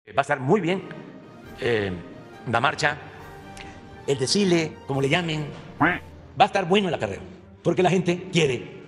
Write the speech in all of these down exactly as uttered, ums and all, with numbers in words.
Va a estar muy bien eh, la marcha, el desfile, como le llamen. Va a estar bueno el acarreo, porque la gente quiere.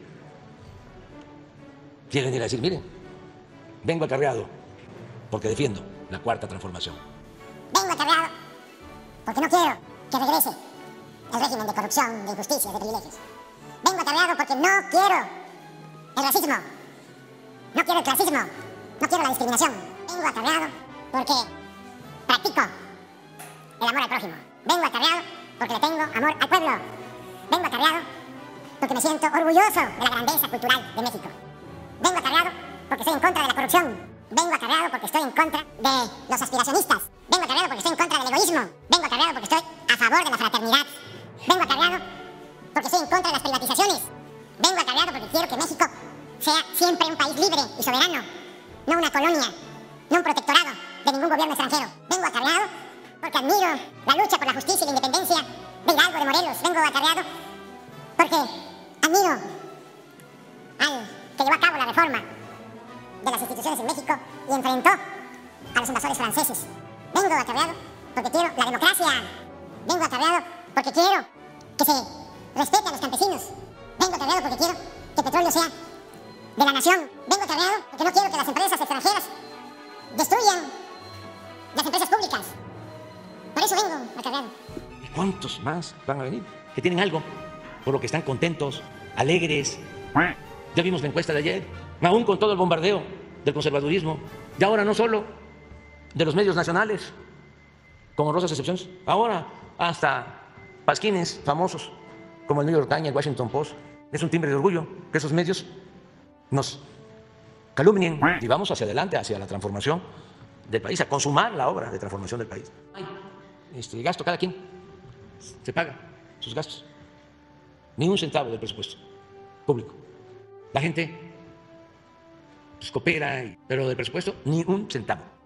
Quiere venir a decir, miren, vengo acarreado porque defiendo la cuarta transformación. Vengo acarreado porque no quiero que regrese el régimen de corrupción, de injusticias, de privilegios. Vengo acarreado porque no quiero el racismo, no quiero el clasismo, no quiero la discriminación. Vengo acarreado porque practico el amor al prójimo. Vengo acarreado porque le tengo amor al pueblo. Vengo acarreado porque me siento orgulloso de la grandeza cultural de México. Vengo acarreado porque estoy en contra de la corrupción. Vengo acarreado porque estoy en contra de los aspiracionistas. Vengo acarreado porque estoy en contra del egoísmo. Vengo acarreado porque estoy a favor de la fraternidad. Vengo acarreado porque estoy en contra de las privatizaciones. Vengo acarreado porque quiero que México sea siempre un país libre y soberano, no una colonia, no un protectorado de ningún gobierno extranjero. Vengo acarreado porque admiro la lucha por la justicia y la independencia de Hidalgo de Morelos. Vengo acarreado porque admiro al que llevó a cabo la reforma de las instituciones en México y enfrentó a los invasores franceses. Vengo acarreado porque quiero la democracia. Vengo acarreado porque quiero que se respete a los campesinos. Vengo acarreado porque quiero que el petróleo sea de la nación. Vengo acarreado porque no quiero que las empresas extranjeras destruyan las empresas públicas. Por eso vengo acarreado. ¿Y cuántos más van a venir? Que tienen algo, por lo que están contentos, alegres. Ya vimos la encuesta de ayer, aún con todo el bombardeo del conservadurismo, y ahora no solo de los medios nacionales, con honrosas excepciones, ahora hasta pasquines famosos como el New York Times y el Washington Post. Es un timbre de orgullo que esos medios nos calumnien y vamos hacia adelante, hacia la transformación del país, a consumar la obra de transformación del país. Este gasto, cada quien se paga sus gastos, ni un centavo del presupuesto público. La gente pues, coopera, pero del presupuesto ni un centavo.